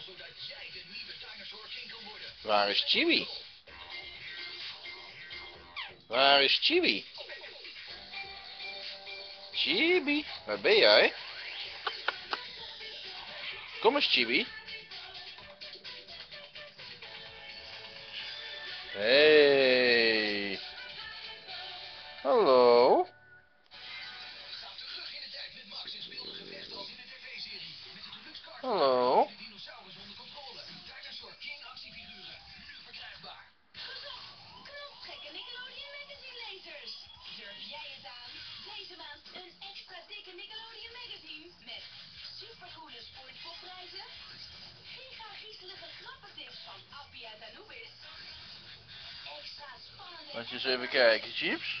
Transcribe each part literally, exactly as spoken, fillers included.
Waar is Chibi? Waar is Chibi? Chibi, waar ben jij? Kom eens, Chibi. Hey. Hallo. Hallo. Laat je eens even kijken, Chips.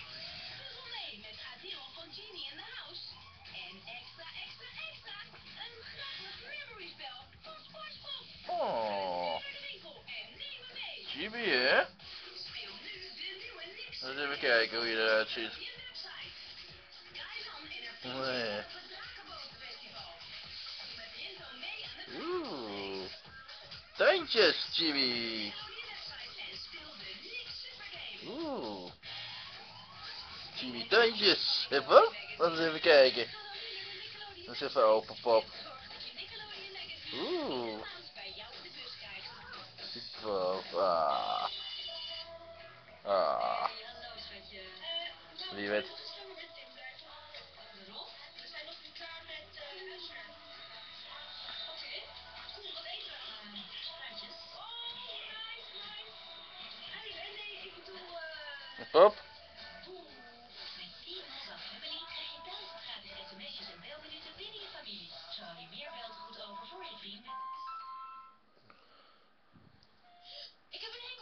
Oh. Chibi, hè? Laat eens even kijken hoe je eruit ziet. Nee. Oeh. Tuintjes, Chibi. Oeh. Chibi tuintjes. Even. Laten we even kijken. Dat is even open, pop. Oeh. Super. Ah. Ah. Wie weet. Pop.